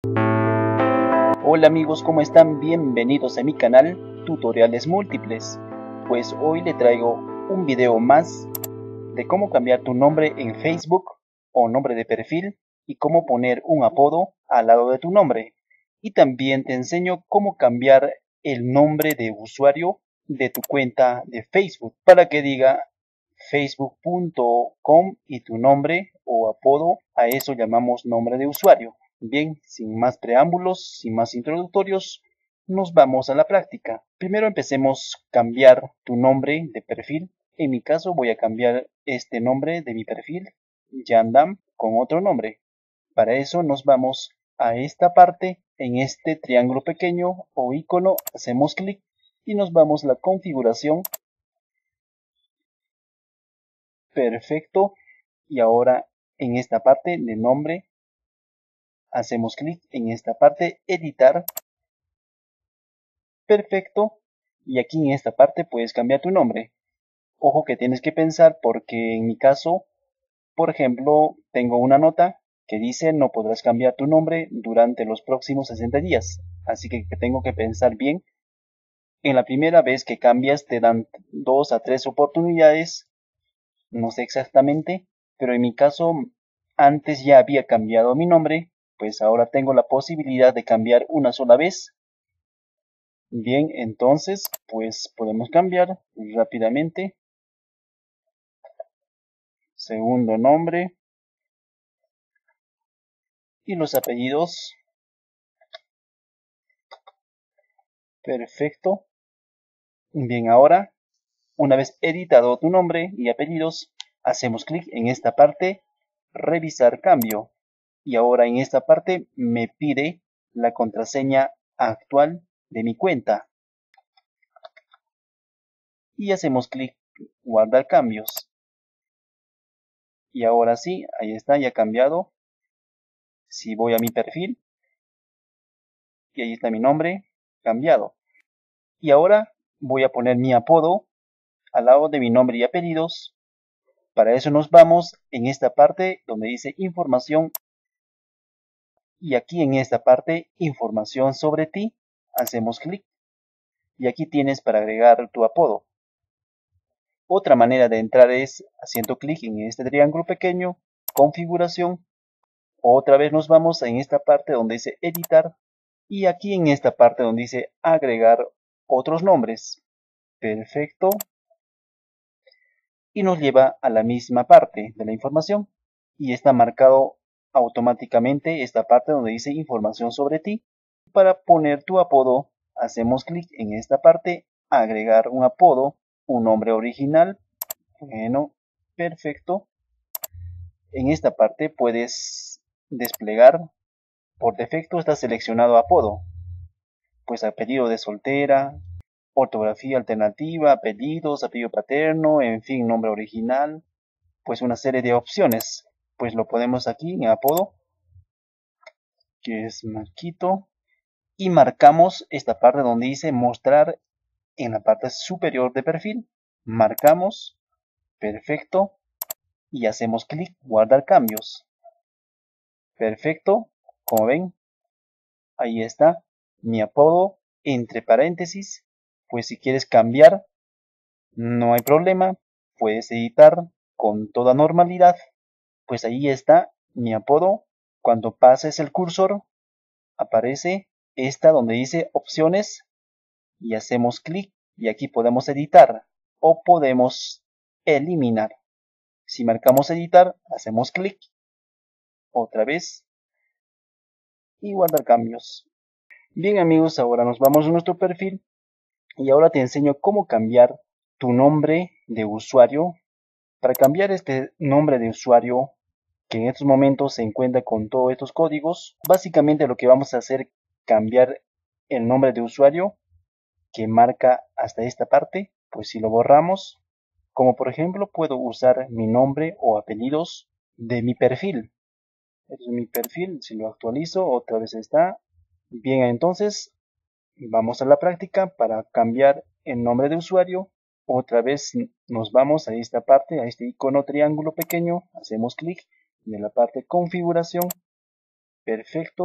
Hola amigos, ¿cómo están? Bienvenidos a mi canal Tutoriales Múltiples. Pues hoy le traigo un video más de cómo cambiar tu nombre en Facebook o nombre de perfil y cómo poner un apodo al lado de tu nombre. Y también te enseño cómo cambiar el nombre de usuario de tu cuenta de Facebook para que diga facebook.com y tu nombre o apodo, a eso llamamos nombre de usuario. Bien, sin más preámbulos, sin más introductorios, nos vamos a la práctica. Primero empecemos a cambiar tu nombre de perfil. En mi caso voy a cambiar este nombre de mi perfil, Yandam, con otro nombre. Para eso nos vamos a esta parte, en este triángulo pequeño o icono, hacemos clic y nos vamos a la configuración. Perfecto. Y ahora en esta parte de nombre hacemos clic en esta parte editar. Perfecto. Y aquí en esta parte puedes cambiar tu nombre. Ojo que tienes que pensar porque en mi caso, por ejemplo, tengo una nota que dice no podrás cambiar tu nombre durante los próximos 60 días. Así que tengo que pensar bien. En la primera vez que cambias te dan 2 a 3 oportunidades. No sé exactamente, pero en mi caso antes ya había cambiado mi nombre, pues ahora tengo la posibilidad de cambiar una sola vez. Bien, entonces pues podemos cambiar rápidamente. Segundo nombre y los apellidos. Perfecto. Bien, ahora una vez editado tu nombre y apellidos, hacemos clic en esta parte, revisar cambio. Y ahora en esta parte me pide la contraseña actual de mi cuenta. Y hacemos clic guardar cambios. Y ahora sí, ahí está, ya cambiado. Si voy a mi perfil, y ahí está mi nombre, cambiado. Y ahora voy a poner mi apodo al lado de mi nombre y apellidos. Para eso nos vamos en esta parte donde dice información. Y aquí en esta parte, información sobre ti, hacemos clic. Y aquí tienes para agregar tu apodo. Otra manera de entrar es haciendo clic en este triángulo pequeño, configuración. Otra vez nos vamos en esta parte donde dice editar. Y aquí en esta parte donde dice agregar otros nombres. Perfecto. Y nos lleva a la misma parte de la información. Y está marcado automáticamente esta parte donde dice información sobre ti. Para poner tu apodo, hacemos clic en esta parte, agregar un apodo, un nombre original. Bueno, perfecto. En esta parte puedes desplegar. Por defecto está seleccionado apodo. Pues apellido de soltera, ortografía alternativa, apellidos, apellido paterno, en fin, nombre original. Pues una serie de opciones. Pues lo ponemos aquí en apodo, que es Marquito. Y marcamos esta parte donde dice mostrar en la parte superior de perfil. Marcamos, perfecto, y hacemos clic guardar cambios. Perfecto, como ven, ahí está mi apodo entre paréntesis. Pues si quieres cambiar, no hay problema, puedes editar con toda normalidad. Pues ahí está mi apodo. Cuando pases el cursor, aparece esta donde dice opciones y hacemos clic y aquí podemos editar o podemos eliminar. Si marcamos editar, hacemos clic otra vez y guardar cambios. Bien amigos, ahora nos vamos a nuestro perfil y ahora te enseño cómo cambiar tu nombre de usuario. Para cambiar este nombre de usuario que en estos momentos se encuentra con todos estos códigos, básicamente lo que vamos a hacer es cambiar el nombre de usuario que marca hasta esta parte. Pues si lo borramos, como por ejemplo puedo usar mi nombre o apellidos de mi perfil. Este es mi perfil, si lo actualizo otra vez está. Bien, entonces vamos a la práctica para cambiar el nombre de usuario. Otra vez nos vamos a esta parte, a este icono triángulo pequeño, hacemos clic en la parte configuración. Perfecto.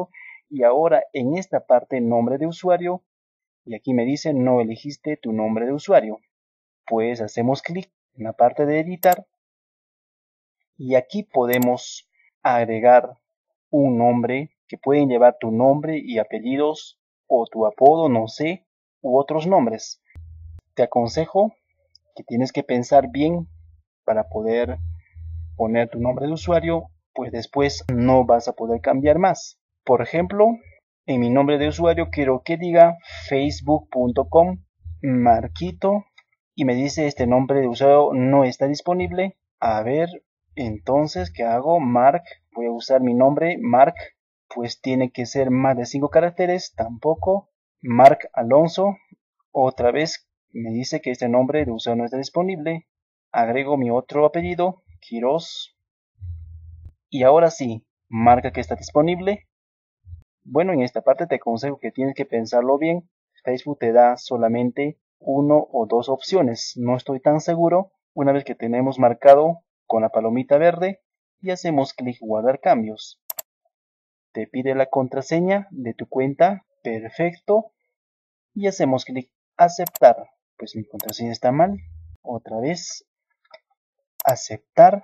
Y ahora en esta parte nombre de usuario, y aquí me dice no elegiste tu nombre de usuario. Pues hacemos clic en la parte de editar y aquí podemos agregar un nombre que pueden llevar tu nombre y apellidos o tu apodo, no sé, u otros nombres. Te aconsejo que tienes que pensar bien para poder poner tu nombre de usuario, pues después no vas a poder cambiar más. Por ejemplo, en mi nombre de usuario quiero que diga facebook.com Marquito y me dice este nombre de usuario no está disponible. A ver, entonces, ¿qué hago? Mark, voy a usar mi nombre, Mark, pues tiene que ser más de 5 caracteres, tampoco. Mark Alonso, otra vez me dice que este nombre de usuario no está disponible. Agrego mi otro apellido, Quiroz. Y ahora sí, marca que está disponible. Bueno, en esta parte te aconsejo que tienes que pensarlo bien. Facebook te da solamente 1 o 2 opciones. No estoy tan seguro. Una vez que tenemos marcado con la palomita verde y hacemos clic guardar cambios. Te pide la contraseña de tu cuenta. Perfecto. Y hacemos clic aceptar. Pues mi contraseña está mal. Otra vez. Aceptar.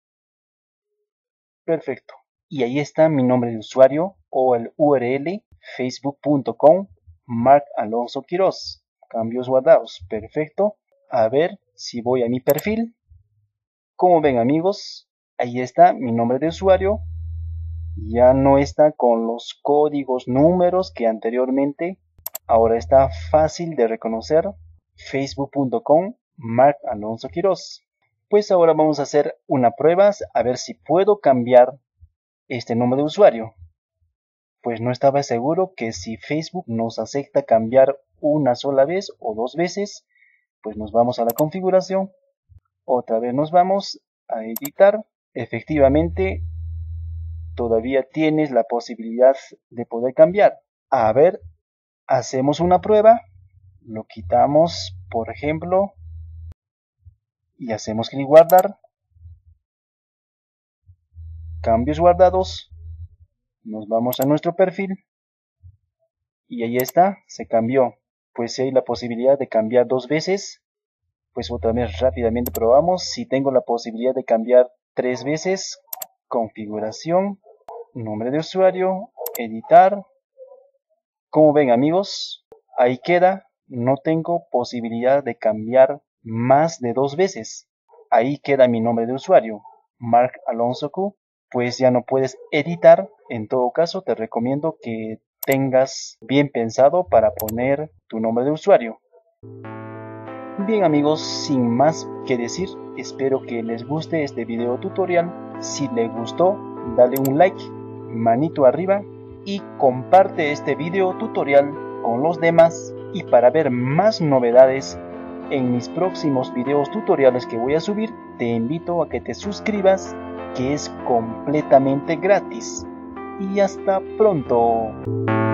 Perfecto. Y ahí está mi nombre de usuario o el URL facebook.com Mark Alonso Quiroz. Cambios guardados. Perfecto. A ver si voy a mi perfil. Como ven amigos, ahí está mi nombre de usuario. Ya no está con los códigos, números que anteriormente. Ahora está fácil de reconocer. facebook.com Mark Alonso Quiroz. Pues ahora vamos a hacer una prueba a ver si puedo cambiar este nombre de usuario. Pues no estaba seguro que si Facebook nos acepta cambiar una sola vez o 2 veces, pues nos vamos a la configuración, otra vez nos vamos a editar. Efectivamente, todavía tienes la posibilidad de poder cambiar. A ver, hacemos una prueba, lo quitamos, por ejemplo, y hacemos clic guardar. Cambios guardados. Nos vamos a nuestro perfil y ahí está, se cambió. Pues si hay la posibilidad de cambiar 2 veces, pues otra vez rápidamente probamos. Si tengo la posibilidad de cambiar 3 veces, configuración, nombre de usuario, editar. Como ven amigos, ahí queda. No tengo posibilidad de cambiar más de 2 veces. Ahí queda mi nombre de usuario, Mark Alonso Q. Pues ya no puedes editar. En todo caso te recomiendo que tengas bien pensado para poner tu nombre de usuario. Bien amigos, sin más que decir, espero que les guste este video tutorial. Si les gustó, dale un like, manito arriba y comparte este video tutorial con los demás. Y para ver más novedades en mis próximos videos tutoriales que voy a subir, te invito a que te suscribas, que es completamente gratis. Y hasta pronto.